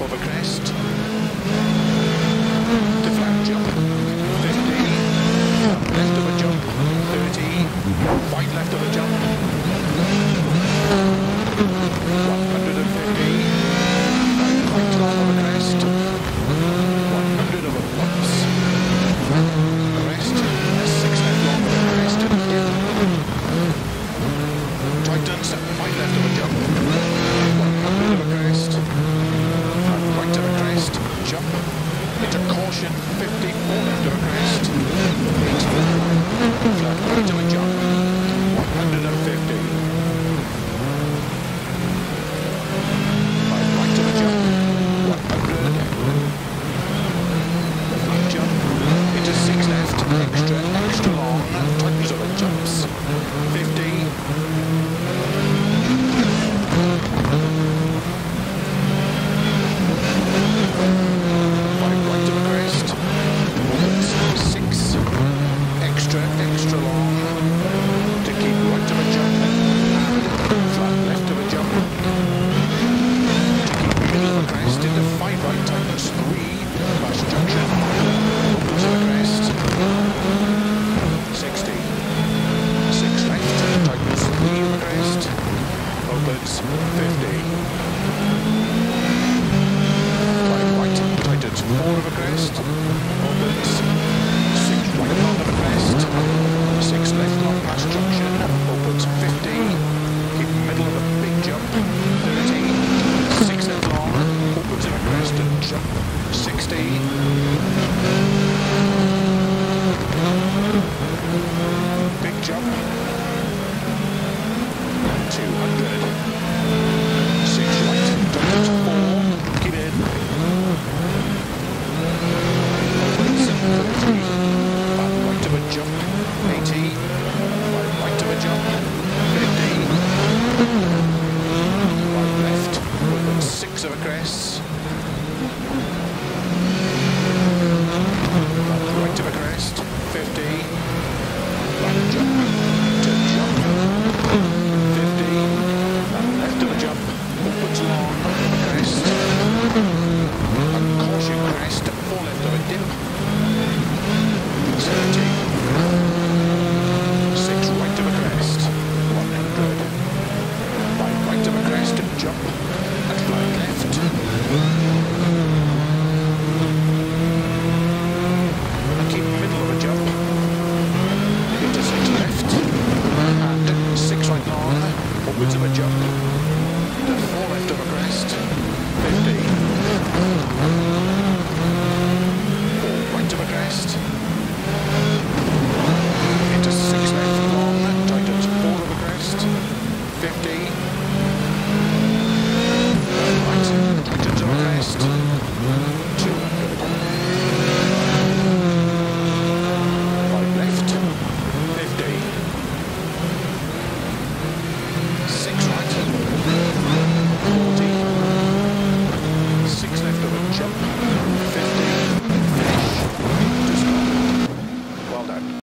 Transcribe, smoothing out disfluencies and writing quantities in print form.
over crest, to flat jump, 50, left of a jump, 30, wide left of a jump, 150, right long over crest, 100 over bumps, crest, 6 left long over crest, dip, tightens, 5 left of a jump, 100 over crest, right of a crest, jump, into caution, 50, 4 left of a crest, 80, flat right of a jump, 150, 5 right of a jump, 100, flat jump, into 6 left, extra long, tightens over jumps, 50, 5 right of a crest, 6, extra long, to keep right of a jump, and flat left of a jump, to keep middle of a crest, into 5 right, tightens 3, last junction, opens of a crest, 60, 6 left, tightens 3 of a crest, opens 50, 5 right, tightens 4 of a crest, opens 6 right long of a crest, 6 left long past junction, opens 50, keep middle of a big jump, 30, 6 left long, opens of a crest and jump, 60, big jump, 200, 6 right, tightens 4, keep in, opens 30, right of a jump, 80, right of a jump, 50, right left, opens 6 of a crest, right of a crest, 50, right jump, to jump, 50, left of a jump, opens long, of a crest, and caution crest, 4 left of a dip, 70, 6 right of a crest, 100, 5 right of a crest and jump, and flat left, and keep middle of a jump, into 6 left, and 6 right long, upwards of a jump, to 4 left of a crest, 50,